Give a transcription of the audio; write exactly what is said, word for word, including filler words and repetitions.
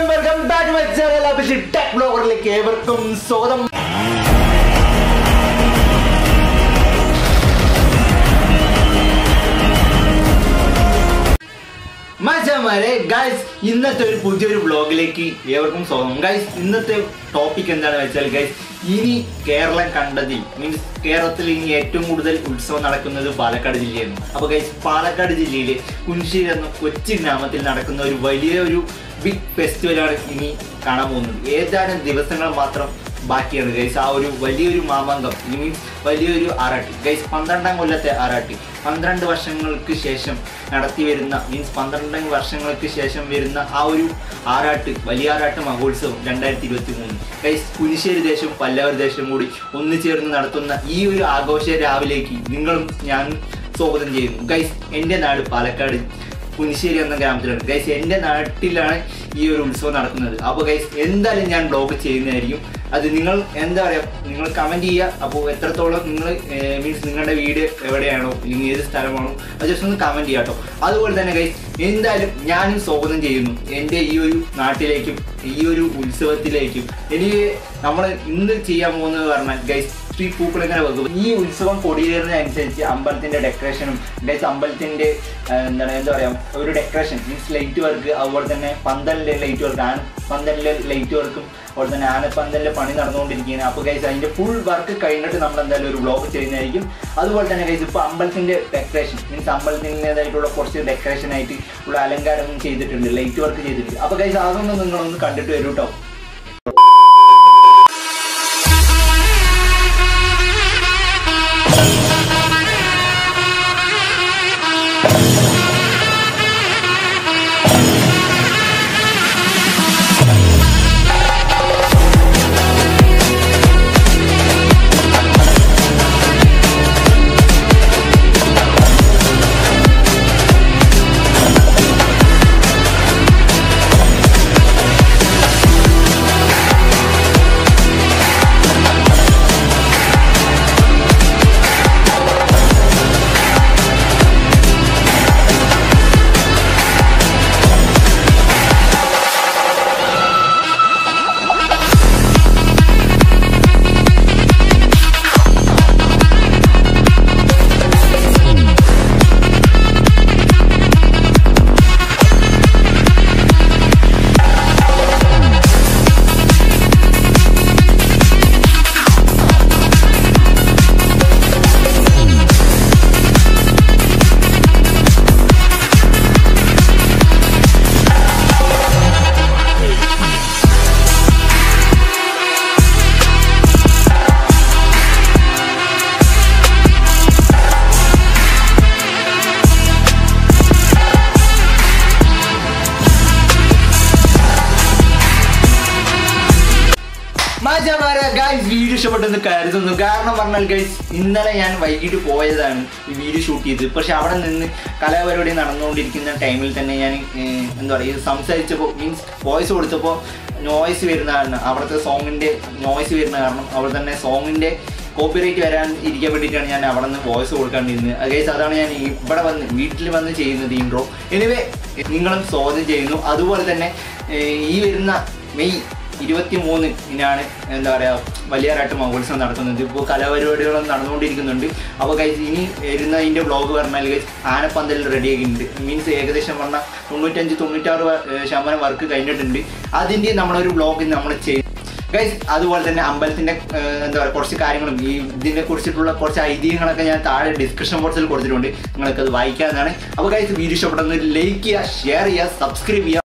and welcome back to my channel Abhijith Tech Bloggerലേക്ക് ഏവർക്കും സ്വാഗതം. മച്ചാമാരെ ഗൈസ് ഇന്നത്തെ ഒരു പുതിയൊരു വ്ളോഗിലേക്ക് ഏവർക്കും സ്വാഗതം. ഗൈസ് ഇന്നത്തെ ടോപ്പിക് എന്താണെന്ന് വെച്ചാൽ ഗൈസ് ഇനി കേരളം കണ്ടതിൽ മീൻസ് കേരളത്തിൽ ഇനി ഏറ്റവും കൂടുതൽ ഉത്സവം നടക്കുന്നത് പാലക്കാട് ജില്ലയാണ്. അപ്പോൾ ഗൈസ് പാലക്കാട് ജില്ലയിലെ കുനിശ്ശേരി എന്ന കൊച്ചു ഗ്രാമത്തിൽ നടക്കുന്ന ഒരു വലിയ ഒരു ബിഗ് ഫെസ്റ്റിവലാണ് ഇനി കാണാൻ പോകുന്നത്. ഏതാനും ദിവസങ്ങൾ മാത്രം ബാക്കിയാണ് ഗൈസ് ആ ഒരു വലിയൊരു മാമാങ്കം മീൻസ് വലിയൊരു ആറാട്ട്. ഗൈസ് പന്ത്രണ്ടാം കൊല്ലത്തെ ആറാട്ട് പന്ത്രണ്ട് വർഷങ്ങൾക്ക് ശേഷം നടത്തി വരുന്ന മീൻസ് പന്ത്രണ്ട് വർഷങ്ങൾക്ക് ശേഷം വരുന്ന ആ ഒരു ആറാട്ട് വലിയാറാട്ട് മഹോത്സവം രണ്ടായിരത്തി ഇരുപത്തി മൂന്ന് ഗൈസ് കുനിശ്ശേരി ദേശവും പല്ലവർ ദേശവും കൂടി ഒന്നു ചേർന്ന് നടത്തുന്ന ഈ ഒരു ആഘോഷ രാവിലേക്ക് നിങ്ങളും ഞാനും സ്വാഗതം ചെയ്യുന്നു. ഗൈസ് എൻ്റെ നാട് പാലക്കാട് കുനിശ്ശേരി എന്ന ഗ്രാമത്തിലാണ്. ഗൈസ് എൻ്റെ നാട്ടിലാണ് ഈ ഒരു ഉത്സവം നടക്കുന്നത്. അപ്പോൾ ഗൈസ് എന്തായാലും ഞാൻ ബ്ലോഗ് ചെയ്യുന്നതായിരിക്കും. അത് നിങ്ങൾ എന്താ പറയുക നിങ്ങൾ കമൻറ്റ് ചെയ്യുക. അപ്പോൾ എത്രത്തോളം നിങ്ങൾ മീൻസ് നിങ്ങളുടെ വീട് എവിടെയാണോ അല്ലെങ്കിൽ ഏത് സ്ഥലമാണോ അത് ജസ്റ്റ് ഒന്ന് കമൻറ്റ് ചെയ്യുക കേട്ടോ. അതുപോലെ തന്നെ ഗൈസ് എന്തായാലും ഞാനും സ്വാഗതം ചെയ്യുന്നു എൻ്റെ ഈ ഒരു നാട്ടിലേക്കും ഈ ഒരു ഉത്സവത്തിലേക്കും. എനിക്ക് നമ്മൾ ഇന്ന് ചെയ്യാൻ പോകുന്നത് പറഞ്ഞാൽ ഗൈസ് ശ്രീ പൂക്കുളങ്ങര ഭഗവതി ഈ ഉത്സവം കൊടിയേറുന്നതനുസരിച്ച് അമ്പലത്തിൻ്റെ ഡെക്കറേഷനും ഗൈസ് അമ്പലത്തിൻ്റെ എന്താണ് എന്താ പറയുക ഒരു ഡെക്കറേഷൻ മീൻസ് ലൈറ്റ് വർക്ക് അതുപോലെ തന്നെ പന്തലിലെ ലൈറ്റ് വർക്ക് ആന പന്തലിലെ ലൈറ്റ് വർക്കും അതുപോലെ തന്നെ ആനപ്പന്തലിലെ പണി നടന്നുകൊണ്ടിരിക്കുകയാണ്. അപ്പോൾ ഗൈസ് അതിൻ്റെ ഫുൾ വർക്ക് കഴിഞ്ഞിട്ട് നമ്മൾ എന്തായാലും ഒരു വ്ളോഗ് ചെയ്യുന്നതായിരിക്കും. അതുപോലെ തന്നെ ഗൈസ് ഇപ്പോൾ അമ്പലത്തിൻ്റെ ഡെക്കറേഷൻ മീൻസ് അമ്പലത്തിൻ്റെതായിട്ടുള്ള കുറച്ച് ഡെക്കറേഷനായിട്ട് ഉള്ള അലങ്കാരം ചെയ്തിട്ടുണ്ട്, ലൈറ്റ് വർക്ക് ചെയ്തിട്ടുണ്ട്. അപ്പോൾ ഗൈസ് അതൊന്നും നിങ്ങളൊന്ന് കണ്ടിട്ട് വരും കേട്ടോ. ഗൈസ് വീഡിയോ ഇഷ്ടപ്പെട്ടെന്ന് കരുതുന്നു. കാരണം പറഞ്ഞാൽ ഗൈസ് ഇന്നലെ ഞാൻ വൈകിട്ട് പോയതാണ് ഈ വീഡിയോ ഷൂട്ട് ചെയ്തത്. പക്ഷെ അവിടെ നിന്ന് കലാപരിപാടി നടന്നുകൊണ്ടിരിക്കുന്ന ടൈമിൽ തന്നെ ഞാൻ എന്താ പറയുക ഇത് സംസാരിച്ചപ്പോൾ മീൻസ് വോയിസ് കൊടുത്തപ്പോൾ നോയ്സ് വരുന്ന കാരണം അവിടുത്തെ സോങ്ങിൻ്റെ നോയ്സ് വരുന്ന കാരണം അവിടെ തന്നെ സോങ്ങിൻ്റെ കോപ്പിറൈറ്റ് വരാൻ ഇരിക്കാൻ വേണ്ടിയിട്ടാണ് ഞാൻ അവിടെ നിന്ന് വോയിസ് കൊടുക്കാണ്ടിരുന്നത്. ഗൈസ് അതാണ് ഞാൻ ഇവിടെ വന്ന് വീട്ടിൽ വന്ന് ചെയ്യുന്നത് ഇൻട്രോ. എനിവേ നിങ്ങളും സ്വാഗതം ചെയ്യുന്നു. അതുപോലെ തന്നെ ഈ വരുന്ന മെയ് ഇരുപത്തി മൂന്നിനാണ് എന്താ പറയുക വലിയാറാട്ട് മഹോത്സവം നടത്തുന്നത്. ഇപ്പോൾ കലാപരിപാടികളും നടന്നുകൊണ്ടിരിക്കുന്നുണ്ട്. അപ്പോൾ ഗൈസ് ഇനി വരുന്നതിൻ്റെ വ്ളോഗ് പറഞ്ഞാൽ ഗൈസ് ആനപ്പന്തലിൽ റെഡിയാക്കിയിട്ടുണ്ട്. മീൻസ് ഏകദേശം പറഞ്ഞാൽ തൊണ്ണൂറ്റഞ്ച് തൊണ്ണൂറ്റാറ് ശതമാനം വർക്ക് കഴിഞ്ഞിട്ടുണ്ട്. അതിൻ്റെ നമ്മളൊരു വ്ളോഗ് നമ്മൾ ചെയ്യും ഗൈസ്. അതുപോലെ തന്നെ അമ്പലത്തിൻ്റെ എന്താ പറയുക കുറച്ച് കാര്യങ്ങളും ഈ ഇതിനെ കുറിച്ചിട്ടുള്ള കുറച്ച് ഐതിഹ്യങ്ങളൊക്കെ ഞാൻ താഴെ ഡിസ്ക്രിപ്ഷൻ ബോക്സിൽ കൊടുത്തിട്ടുണ്ട്. നിങ്ങൾക്കത് വായിക്കാവുന്നതാണ്. അപ്പോൾ ഗൈസ് വീഡിയോ ഇഷ്ടപ്പെട്ടെന്ന് ലൈക്ക് ചെയ്യുക, ഷെയർ ചെയ്യുക, സബ്സ്ക്രൈബ് ചെയ്യുക.